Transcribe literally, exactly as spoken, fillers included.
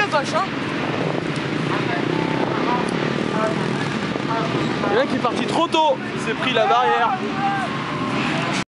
la vache, hein. Il y en a qui est parti trop tôt, il s'est pris la barrière.